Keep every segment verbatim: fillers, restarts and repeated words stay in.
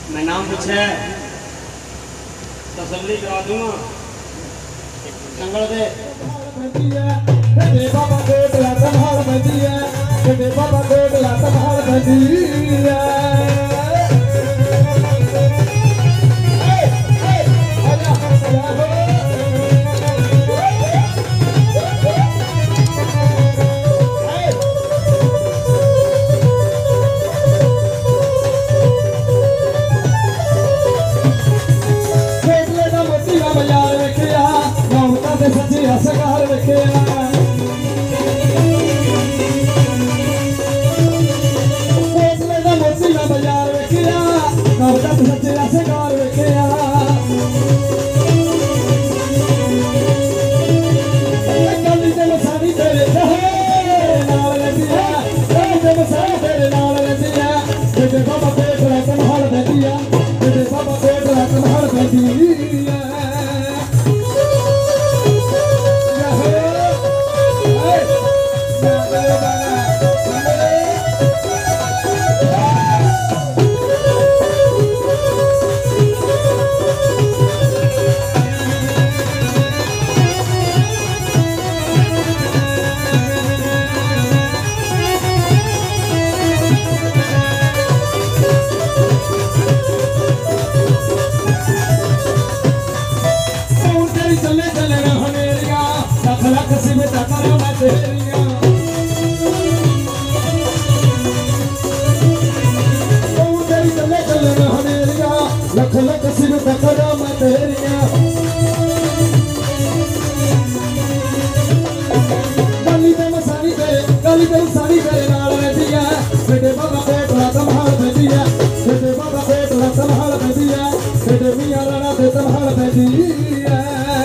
मैं नाम पूछे तसल्ली करा दूंगा। जंगल दे बाबा कोटला संभाल बंदी है, बाबा कोटला संभाल बंदी है। सरकार रखे मोती का बाजार रखिया सच्चे सरकार रखे गली ते मसानी तेरे नाल रही है, गली ते मसानी तेरे नाल रही है। तेरे बाबा कोटला संभाल बैठी है, तेरे बाबा कोटला संभाल बैठी है। लख लख सिर तकड़ा मैं तेरिया गली ते मसानी तेरे गली ते मसानी तेरे नाल रहती है। तेरे बाबा कोटला संभाल बैठी है, तेरे बाबा कोटला संभाल बैठी है। तेरे मियां राणा ते संभाल बैठी है।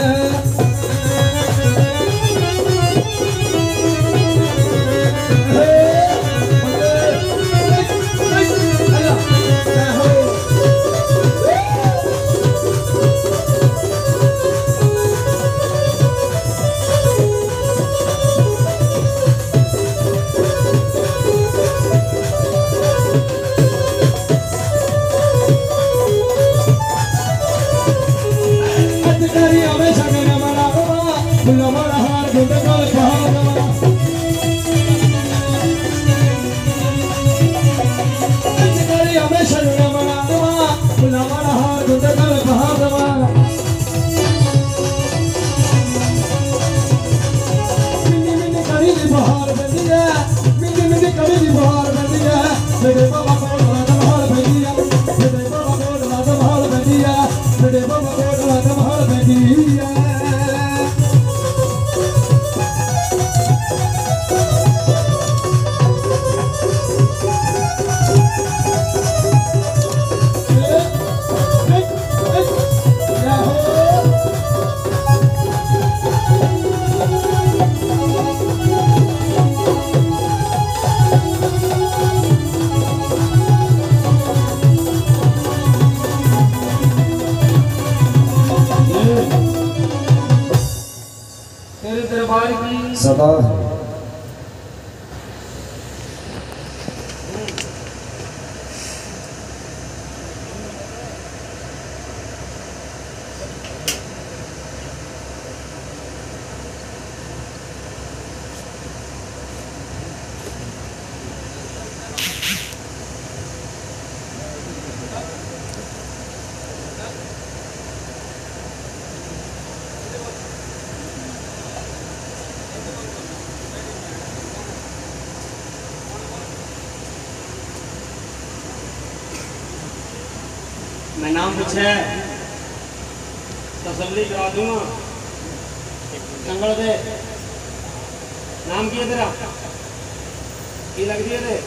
मेरे बाबा कोटला संभाल बैठी है, मेरे बाबा कोटला संभाल बैठी है, मेरे बाबा कोटला संभाल बैठी है। सदा मैं नाम पूछे तसल्ली करा दूंगा। जंगल दे नाम की है तेरा की लगती है ते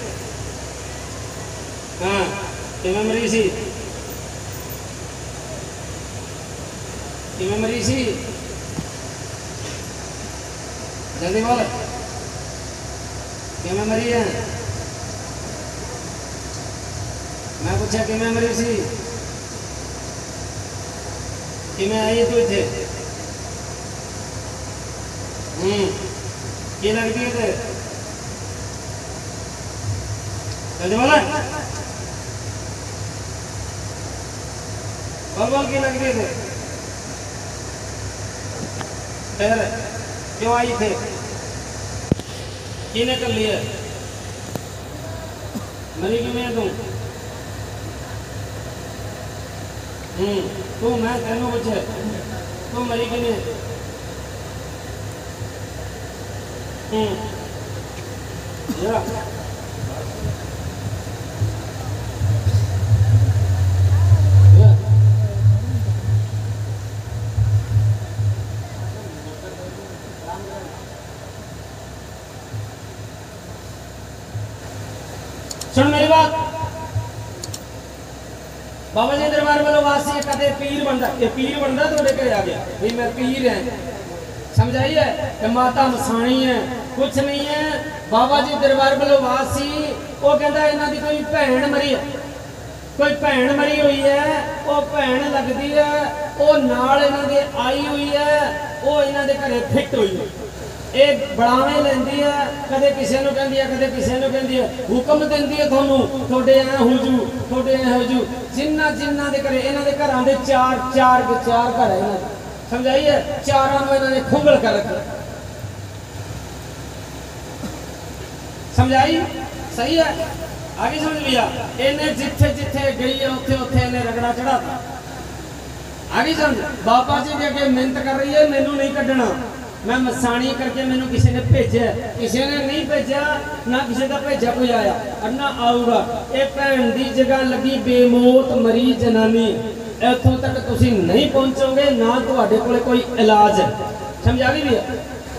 हाँ किमें मरी सी किमें मरी सी जल्दी बोल किमें मरी है। मैं पूछा किमें मरी सी कि मैं आई तो थे हम्म ये लगती है थे जल्दी बोला बलबल की लगती थे फिर क्यों आई थे किने कर लिए मरी कि मैं तू हम्म तू मैं तेनों पूछे तू मरी कि नहीं हम्म या सुन मेरी बात बाबा जी दरबार वालों वासी कदे पीर बनता ये पीर बनता थोड़े घर आ गया भाई मैं पीर है समझाइए कि माता मसाणी है कुछ नहीं है बाबा जी दरबार वालों वासी वो कहता इन्हां दी कोई भैन मरी है कोई भैन मरी हुई है वो भैन लगती है वो नाल इन्हां दे आई हुई है वो इन्हां दे घरे फिट हुई है ये बढ़ावे लेंदी है कदे किसी नूं कहंदी है कदे किसी नूं कहंदी है हुक्म देंदी है थानू थोड़े ऐ हो जू थोड़े ऐ हो जू जिन्ना जिन्ना दे घरे इन्हां दे घरां दे चार चार के चार घर है इन्हां दे समझाइए चारां नूं इन्हां ने खुंगल कर रखा समझाई सही है आगे समझ लिया इन्हें जिथे जिथे गई है उत्थे उत्थे इन्हें रगड़ा चढ़ाता आगे समझ बाबा जी दे अगे मिहनत कर रही है मैनू नहीं कड्ढना मैं मसाणी करके मैनू किसी ने भेजा किसी ने नहीं भेजा ना किसी का भेजा कोई आया और ना आऊगा ये भैन की जगह लगी बेमौत मरी जनानी इतों तक तुसी नहीं पहुंचोगे ना तुहाडे कोले कोई इलाज है समझा गई भी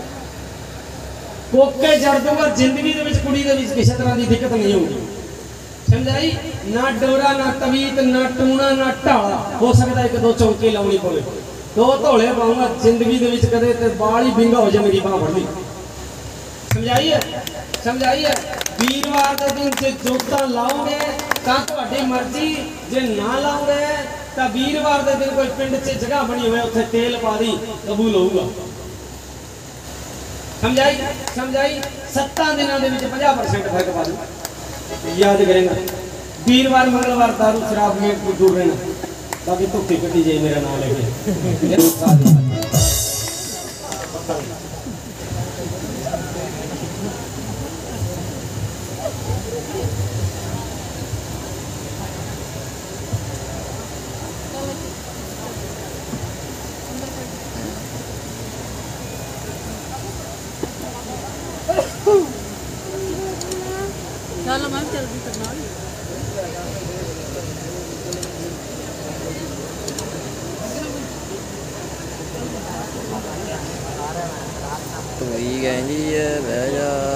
कोके जड़ दूंगा जिंदगी दे विच कुड़ी दे विच किसी तरह की दिक्कत नहीं होगी समझाई ना डोरा ना तवीत ना टूना ना ढाला हो सकता एक दो चौंकी लाउनी पवे दो धोले पाऊंगा जिंदगी दे विच कदे ते बाल ही बिंगा हो जाए मेरी बांह फड़ ली समझाइए समझाइए वीरवार के दिन से जोता लाओगे तां तुहाडी मर्जी जे ना लाओगे तां वीरवार के दिन कोई पिंड च जगह बनी हुई उत्थे तेल पा दी कबूल होऊगा समझाई समझाई सत्तां दिनां दे विच पचास परसेंट फर्क पा दूं याद करेंगे वीरवार मंगलवार दारू शराब में दूर रहना बाकी तो कटी जाए मेरा नाम लेके चलो मैम जल्दी करना Tụi gà như bé ra